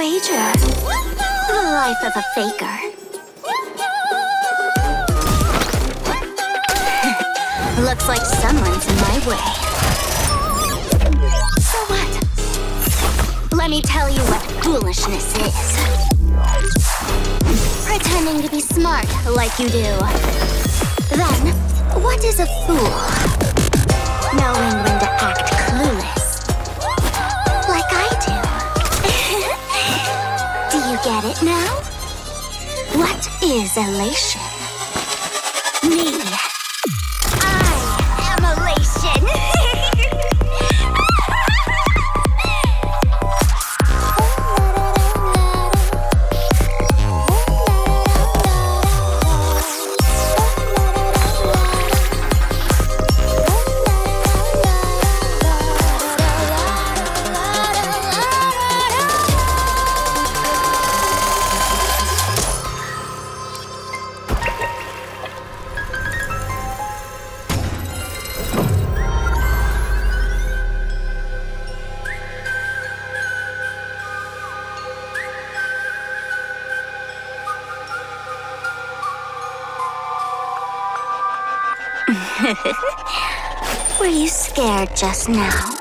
wager? The life of a faker. Looks like someone's in my way. So what? Let me tell you what foolishness is. Pretending to be smart like you do. Then, what is a fool? Knowing when to act clueless. Like I do. Do you get it now? What is elation? Me. I am elation. Were you scared just now?